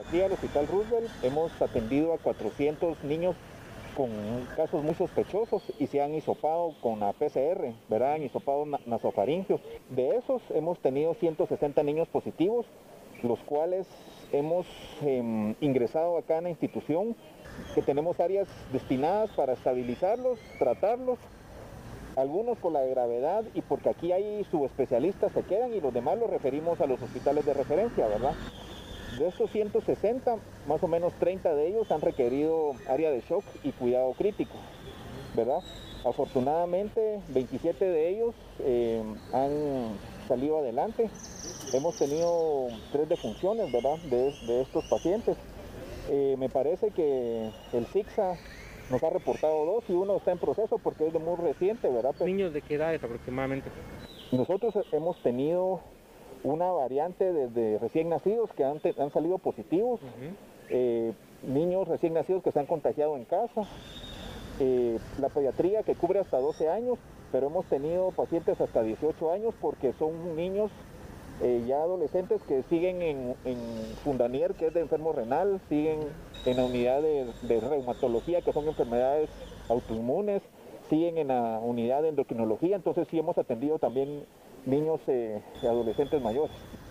Aquí al Hospital Roosevelt hemos atendido a 400 niños con casos muy sospechosos y se han hisopado con la PCR, ¿verdad? Han hisopado nasofaringios. De esos hemos tenido 160 niños positivos, los cuales hemos ingresado acá en la institución, que tenemos áreas destinadas para estabilizarlos, tratarlos. Algunos por la gravedad y porque aquí hay subespecialistas se quedan y los demás los referimos a los hospitales de referencia, ¿verdad? De estos 160, más o menos 30 de ellos han requerido área de shock y cuidado crítico, ¿verdad? Afortunadamente, 27 de ellos han salido adelante. Hemos tenido 3 defunciones, ¿verdad? De estos pacientes. Me parece que el CICSA nos ha reportado 2 y uno está en proceso porque es de muy reciente, ¿verdad? ¿Niños de qué edad aproximadamente? Nosotros hemos tenido una variante desde recién nacidos que han salido positivos, niños recién nacidos que se han contagiado en casa, la pediatría que cubre hasta 12 años, pero hemos tenido pacientes hasta 18 años porque son niños ya adolescentes que siguen en Fundanier, que es de enfermo renal, siguen en la unidad de reumatología, que son enfermedades autoinmunes, siguen en la unidad de endocrinología, entonces sí hemos atendido también niños y adolescentes mayores.